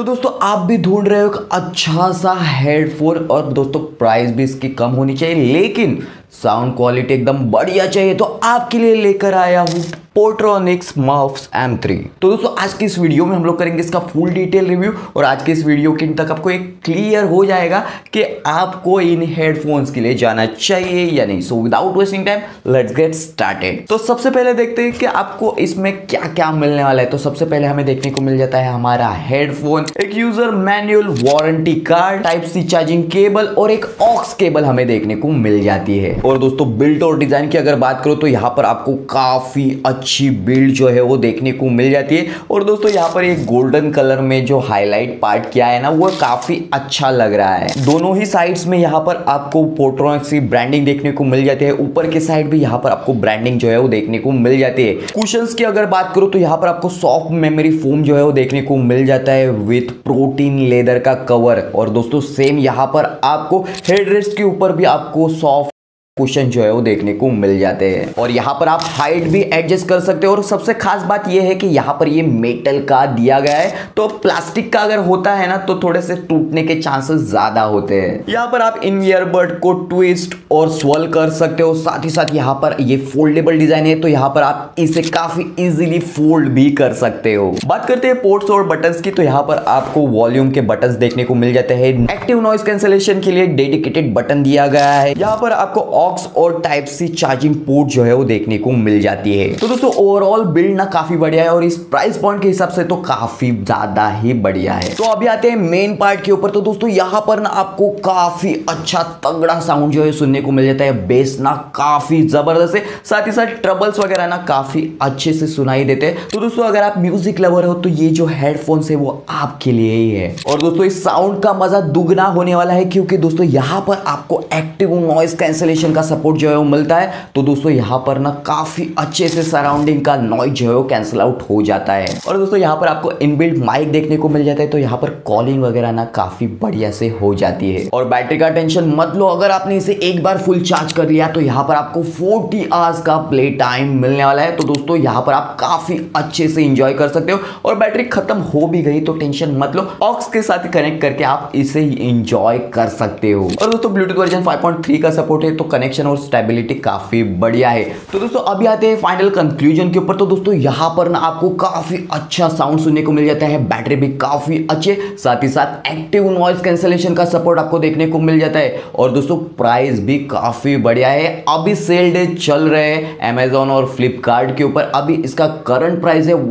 तो दोस्तों आप भी ढूंढ रहे हो एक अच्छा सा हेडफोन और दोस्तों प्राइस भी इसकी कम होनी चाहिए लेकिन साउंड क्वालिटी एकदम बढ़िया चाहिए तो आपके लिए लेकर आया हूं पोर्ट्रॉनिक्स मफ्स M3। तो दोस्तों आज की इस वीडियो में हम लोग करेंगे इसका फुल डिटेल रिव्यू और आज के इस वीडियो के तक आपको एक क्लियर हो जाएगा कि आपको इन हेडफोन्स के लिए जाना चाहिए या नहीं। So without wasting time let's get started. तो सबसे पहले देखते हैं कि आपको इसमें क्या क्या मिलने वाला है। तो सबसे पहले हमें देखने को मिल जाता है हमारा हेडफोन, एक user manual, warranty card, type C charging cable और एक ऑक्स केबल हमें देखने को मिल जाती है। और दोस्तों बिल्ड और डिजाइन की अगर बात करो तो यहाँ पर आपको काफी अच्छी बिल्ड जो है वो देखने को मिल जाती है। और दोस्तों यहाँ पर एक गोल्डन कलर में जो हाईलाइट पार्ट किया है ना वो काफी अच्छा लग रहा है। दोनों ही साइड्स में यहाँ पर आपको पोर्ट्रॉनिक्स की ब्रांडिंग देखने को मिल जाती है। ऊपर के साइड भी यहाँ पर आपको ब्रांडिंग जो है वो देखने को मिल जाती है। कुशंस की अगर बात करो तो यहाँ पर आपको सॉफ्ट मेमोरी फोम जो है वो देखने को मिल जाता है विथ प्रोटीन लेदर का कवर। और दोस्तों सेम यहाँ पर आपको हेडरेस्ट के ऊपर भी आपको सॉफ्ट कुशन जो है वो देखने को मिल जाते हैं। और यहाँ पर आप हाइट भी एडजस्ट कर सकते हो। और सबसे खास बात यह है कि यहाँ पर ये मेटल का दिया गया है, तो प्लास्टिक का अगर होता है ना तो थोड़े से टूटने के चांसेस ज्यादा होते हैं। यहाँ पर आप इन ईयरबड को ट्विस्ट और स्वेल कर सकते हो। साथ ही साथ यहाँ पर ये फोल्डेबल डिजाइन है तो यहाँ पर आप इसे काफी इजीली फोल्ड भी कर सकते हो। बात करते हैं पोर्ट्स और बटन्स की तो यहाँ पर आपको वॉल्यूम के बटन्स देखने को मिल जाते हैं। एक्टिव नॉइस कैंसलेशन के लिए डेडिकेटेड बटन दिया गया है। यहाँ पर आपको ऑक्स और टाइप सी चार्जिंग पोर्ट जो है वो देखने को मिल जाती है। तो दोस्तों ओवरऑल बिल्ड ना काफी बढ़िया है और इस प्राइस पॉइंट के हिसाब से तो काफी ज्यादा ही बढ़िया है। तो अभी आते हैं मेन पार्ट के ऊपर। तो दोस्तों यहाँ पर ना आपको काफी अच्छा तगड़ा साउंड जो है सुनने को मिल जाता है। बेस ना काफी जबरदस्त है, साथ ही साथ ट्रबल्स वगैरह ना काफी अच्छे से सुनाई देते हैं। तो दोस्तों अगर आप म्यूजिक लवर हो तो ये जो हेडफोन्स है वो आपके लिए ही है। और दोस्तों इस साउंड का मजा दुगना होने वाला है क्योंकि दोस्तों यहाँ पर आपको एक्टिव नॉइस कैंसलेशन का सपोर्ट जो है वो मिलता है। तो दोस्तों यहाँ पर ना काफी अच्छे से सराउंडिंग का नॉइज जो है वो कैंसिल आउट हो जाता है। और दोस्तों यहाँ पर आपको इनबिल्ट माइक देखने को मिल जाता है तो यहाँ पर कॉलिंग वगैरह ना काफी बढ़िया से हो जाती है। और बैटरी का टेंशन मत लो, अगर आपने इसे एक बार फुल चार्ज कर लिया तो यहाँ पर आपको 40 आवर्स का प्ले टाइम मिलने वाला है। तो दोस्तों यहाँ पर आप काफी अच्छे से इंजॉय कर सकते हो। और बैटरी खत्म हो भी गई तो टेंशन मत लो, ऑक्स के साथ कनेक्ट करके आप इसे इंजॉय कर सकते हो। और दोस्तों ब्लूटूथ वर्जन 5.3 का सपोर्ट है तो कनेक्शन और स्टेबिलिटी काफी बढ़िया है। तो दोस्तों अभी आते हैं फाइनल कंक्लूजन के ऊपर। तो दोस्तों यहाँ पर ना आपको काफी अच्छा साउंड सुनने को मिल जाता है, बैटरी भी काफी अच्छे, साथ ही साथ एक्टिव नॉइस कैंसलेशन का सपोर्ट आपको देखने को मिल जाता है। और दोस्तों प्राइस भी काफी बढ़िया है। अभी सेल डे चल रहे हैं अमेजॉन और फ्लिपकार्ट के ऊपर। अभी इसका करंट प्राइस है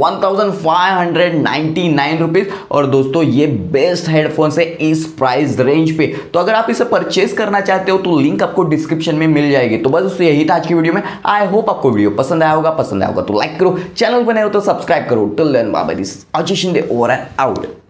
1599 रुपीज। और दोस्तों ये बेस्ट हेडफोन है इस प्राइस रेंज पे। तो अगर आप इसे परचेस करना चाहते हो तो लिंक आपको डिस्क्रिप्शन में मिल जाएगी। तो बस दोस्तों यही था आज की वीडियो में। आई होप आपको वीडियो पसंद आया होगा तो लाइक करो, चैनल पर नए हो तो सब्सक्राइब करो। Till then bye bye, this Ajay Shinde over and out.